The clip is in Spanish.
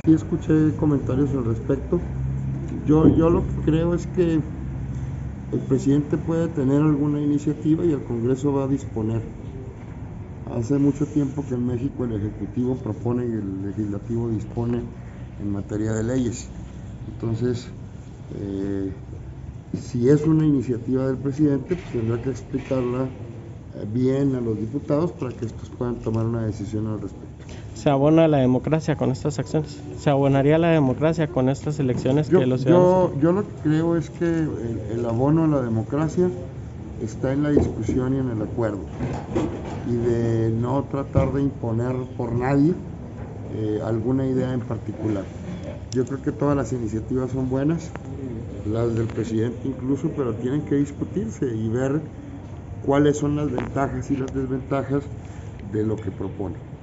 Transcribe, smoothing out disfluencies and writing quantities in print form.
Sí escuché comentarios al respecto. Yo lo que creo es que el presidente puede tener alguna iniciativa y el Congreso va a disponer. Hace mucho tiempo que en México el Ejecutivo propone y el Legislativo dispone en materia de leyes. Entonces, si es una iniciativa del presidente, pues tendrá que explicarla bien a los diputados para que estos puedan tomar una decisión al respecto. ¿Se abona la democracia con estas acciones? ¿Se abonaría la democracia con estas elecciones que los ciudadanos... Yo lo que creo es que el abono a la democracia está en la discusión y en el acuerdo, y de no tratar de imponer por nadie alguna idea en particular. Yo creo que todas las iniciativas son buenas, las del presidente incluso, pero tienen que discutirse y ver cuáles son las ventajas y las desventajas de lo que propone.